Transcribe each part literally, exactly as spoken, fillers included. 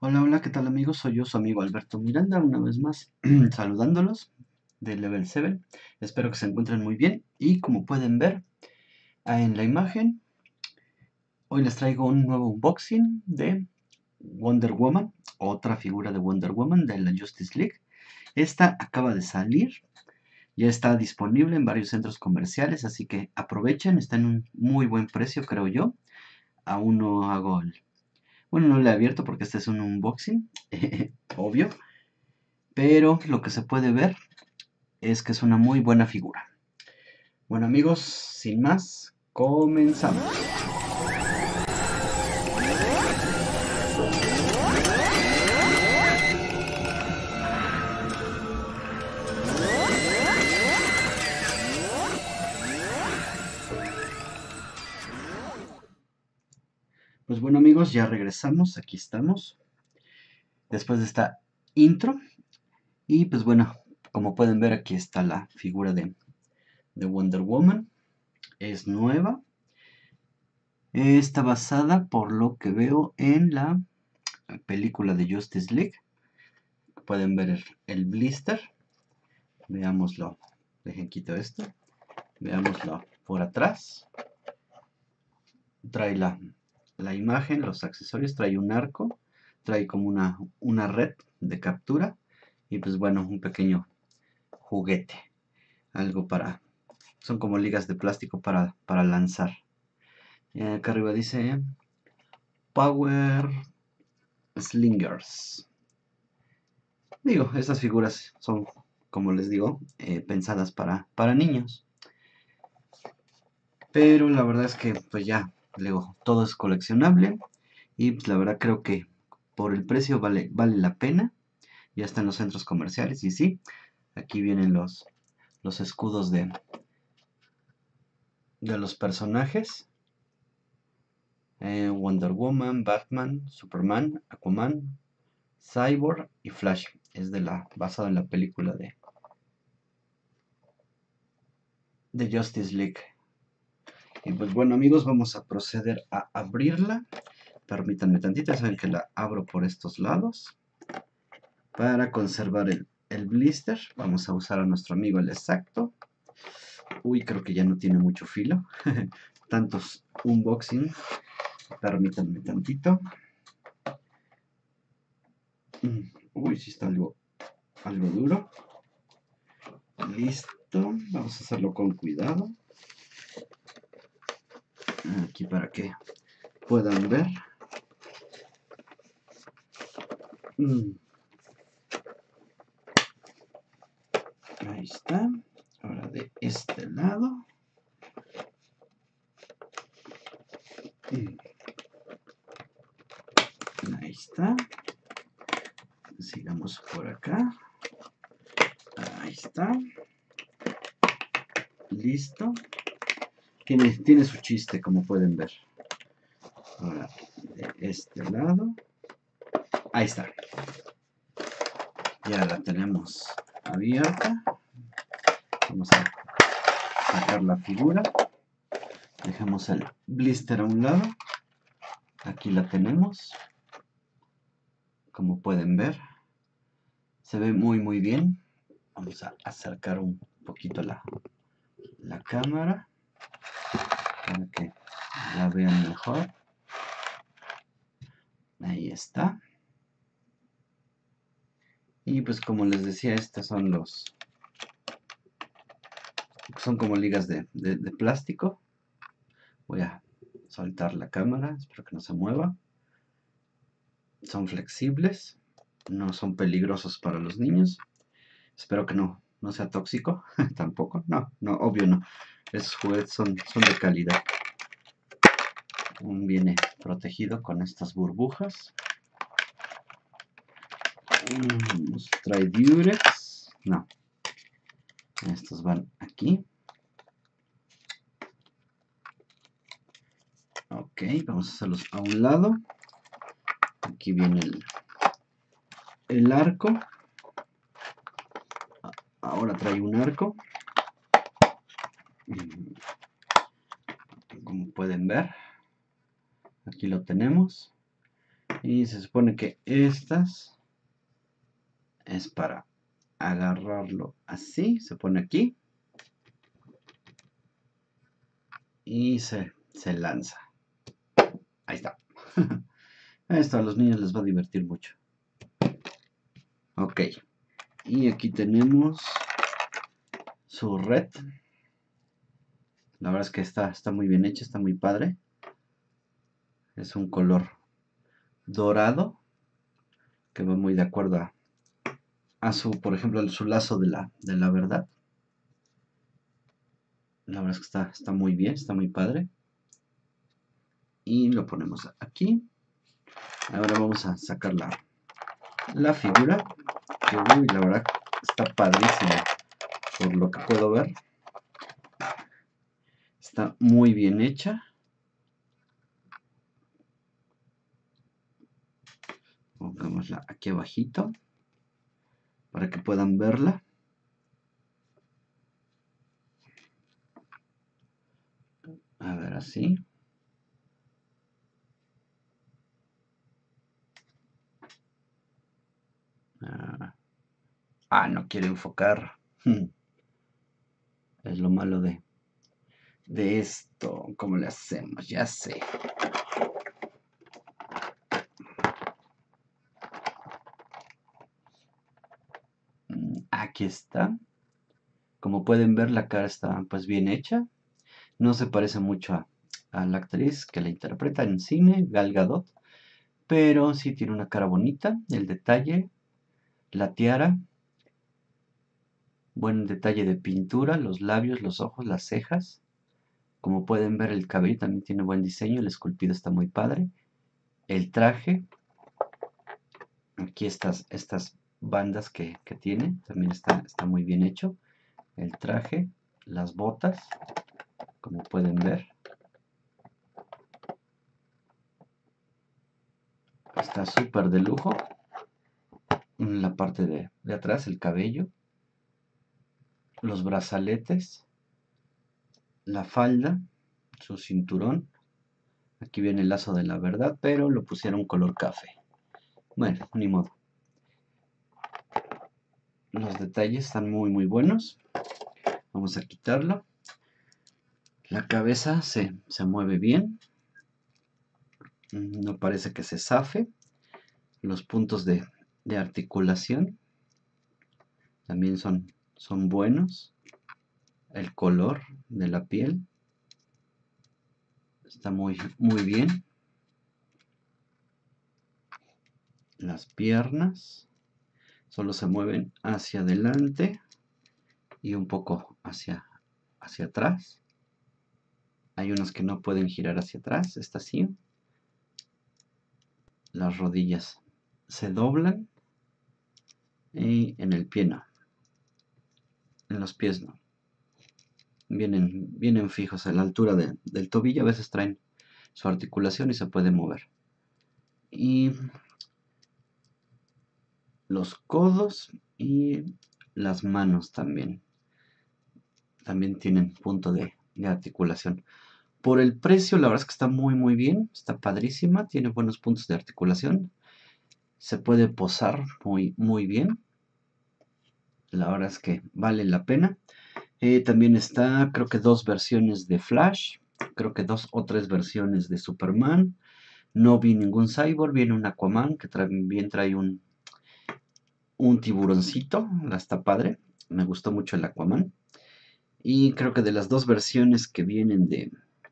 Hola, hola, ¿qué tal amigos? Soy yo, su amigo Alberto Miranda, una vez más saludándolos de Level siete. Espero que se encuentren muy bien y como pueden ver ah, en la imagen, hoy les traigo un nuevo unboxing de Wonder Woman, otra figura de Wonder Woman de la Justice League. Esta acaba de salir, ya está disponible en varios centros comerciales, así que aprovechen, está en un muy buen precio creo yo. Aún no hago el... Bueno, no lo he abierto porque este es un unboxing, obvio. Pero lo que se puede ver es que es una muy buena figura. Bueno amigos, sin más, comenzamos. Pues bueno amigos, ya regresamos, aquí estamos, después de esta intro. Y pues bueno, como pueden ver aquí está la figura de, de Wonder Woman. Es nueva. Está basada, por lo que veo, en la película de Justice League. Pueden ver el, el blister. Veámoslo. Dejen quito esto. Veámoslo por atrás. Trae la, la imagen, los accesorios, trae un arco, trae como una, una red de captura y pues bueno, un pequeño juguete, algo para, son como ligas de plástico para, para lanzar. Y acá arriba dice Power Slingers. Digo, estas figuras son, como les digo, eh, pensadas para, para niños. Pero la verdad es que pues ya, luego, todo es coleccionable y pues la verdad creo que por el precio vale, vale la pena. Ya está en los centros comerciales y sí, aquí vienen los, los escudos de, de los personajes. Eh, Wonder Woman, Batman, Superman, Aquaman, Cyborg y Flash. Es de la, basado en la película de, de Justice League. Y pues bueno amigos, vamos a proceder a abrirla. Permítanme tantito, saben que la abro por estos lados. Para conservar el, el blister, vamos a usar a nuestro amigo el exacto. Uy, creo que ya no tiene mucho filo. Tantos unboxing. Permítanme tantito. Uy, sí está algo, algo duro. Listo. Vamos a hacerlo con cuidado. Aquí para que puedan ver. Ahí está. Ahora de este lado. Ahí está. Sigamos por acá. Ahí está. Listo. Tiene, tiene su chiste, como pueden ver. Ahora, de este lado. Ahí está. Ya la tenemos abierta. Vamos a sacar la figura. Dejamos el blister a un lado. Aquí la tenemos. Como pueden ver. Se ve muy muy bien. Vamos a acercar un poquito la, la cámara para que la vean mejor. Ahí está. Y pues como les decía, estos son los... Son como ligas de, de, de plástico. Voy a soltar la cámara, espero que no se mueva. Son flexibles, no son peligrosos para los niños. Espero que no, no sea tóxico, tampoco. No, no, obvio no. Esos juguetes son, son de calidad. Viene protegido con estas burbujas. Nos trae Durex. No. Estos van aquí. Ok, vamos a hacerlos a un lado. Aquí viene el, el arco. Ahora trae un arco. Como pueden ver. Aquí lo tenemos. Y se supone que estas es para agarrarlo así, se pone aquí y se, se lanza. Ahí está. Esto a los niños les va a divertir mucho. Ok, y aquí tenemos su red. La verdad es que está, está muy bien hecha, está muy padre. Es un color dorado que va muy de acuerdo a, a su, por ejemplo, a su lazo de la, de la verdad. La verdad es que está, está muy bien, está muy padre. Y lo ponemos aquí. Ahora vamos a sacar la, la figura. Que uy, la verdad está padrísima. Por lo que puedo ver. Está muy bien hecha. Pongámosla aquí abajito. Para que puedan verla. A ver, así. Ah, ah, no quiere enfocar. Es lo malo de, de esto. ¿Cómo le hacemos? Ya sé. Aquí está. Como pueden ver, la cara está pues bien hecha. No se parece mucho a, a la actriz que la interpreta en cine, Gal Gadot. Pero sí tiene una cara bonita. El detalle, la tiara. Buen detalle de pintura. Los labios, los ojos, las cejas. Como pueden ver, el cabello también tiene buen diseño. El esculpido está muy padre. El traje. Aquí estas, estas bandas que, que tiene. También está, está muy bien hecho. El traje. Las botas. Como pueden ver. Está súper de lujo. En la parte de, de atrás, el cabello. Los brazaletes. La falda. Su cinturón. Aquí viene el lazo de la verdad, pero lo pusieron color café. Bueno, ni modo. Los detalles están muy muy buenos. Vamos a quitarlo. La cabeza se, se mueve bien. No parece que se zafe. Los puntos de, de articulación también son, son buenos. El color de la piel está muy, muy bien. Las piernas solo se mueven hacia adelante y un poco hacia, hacia atrás. Hay unos que no pueden girar hacia atrás, esta sí. Las rodillas se doblan y en el pie no. En los pies no. Vienen, vienen fijos a la altura de, del tobillo, a veces traen su articulación y se puede mover. Y los codos y las manos también. También tienen punto de, de articulación. Por el precio, la verdad es que está muy muy bien, está padrísima, tiene buenos puntos de articulación. Se puede posar muy muy bien. La verdad es que vale la pena. Eh, también está, creo que dos versiones de Flash, creo que dos o tres versiones de Superman. No vi ningún Cyborg, viene un Aquaman que también trae un, un tiburoncito, está padre. Me gustó mucho el Aquaman. Y creo que de las dos versiones que vienen de,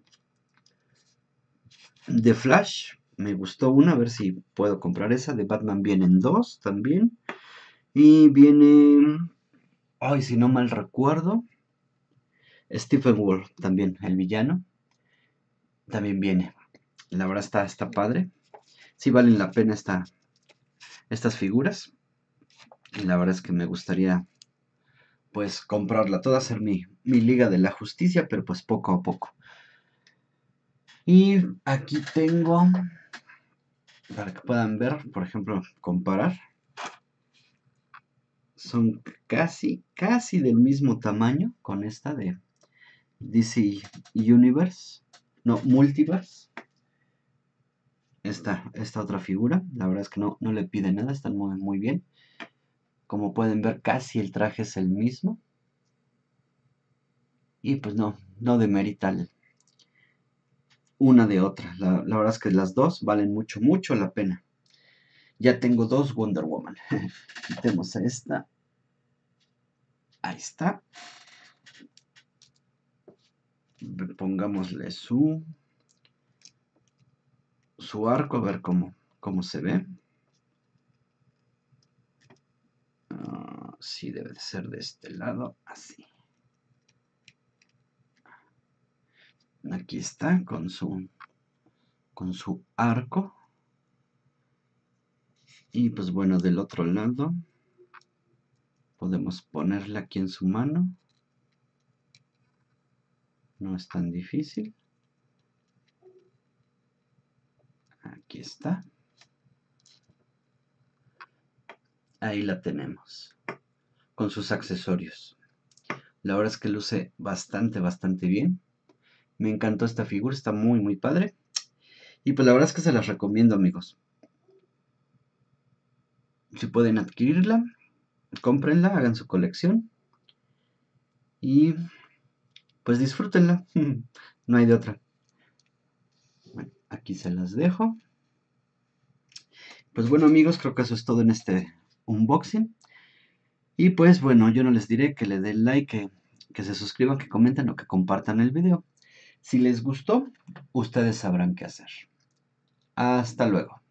de Flash, me gustó una, a ver si puedo comprar esa. De Batman vienen dos también. Y viene, ay, si no mal recuerdo, Stephen Wolf también, el villano. También viene. La verdad está, está padre. Sí valen la pena esta, estas figuras. Y la verdad es que me gustaría pues comprarla toda, hacer mi, mi Liga de la Justicia, pero pues poco a poco. Y aquí tengo, para que puedan ver, por ejemplo, comparar. Son casi, casi del mismo tamaño con esta de D C Universe. No, Multiverse. esta, esta otra figura. La verdad es que no, no le pide nada, están muy, muy bien. Como pueden ver, casi el traje es el mismo. Y pues no, no demerita el- una de otra. La, la verdad es que las dos valen mucho, mucho la pena. Ya tengo dos Wonder Woman. Quitemos a esta. Ahí está. Pongámosle su, su arco, a ver cómo, cómo se ve. Uh, sí, debe de ser de este lado, así. Aquí está, con su, con su arco. Y pues bueno, del otro lado podemos ponerla aquí en su mano. No es tan difícil. Aquí está. Ahí la tenemos. Con sus accesorios. La verdad es que luce bastante, bastante bien. Me encantó esta figura, está muy, muy padre. Y pues la verdad es que se las recomiendo, amigos. Si pueden adquirirla, cómprenla, hagan su colección. Y pues disfrútenla. No hay de otra. Bueno, aquí se las dejo. Pues bueno, amigos, creo que eso es todo en este unboxing. Y pues bueno, yo no les diré que le den like, que, que se suscriban, que comenten o que compartan el video. Si les gustó, ustedes sabrán qué hacer. Hasta luego.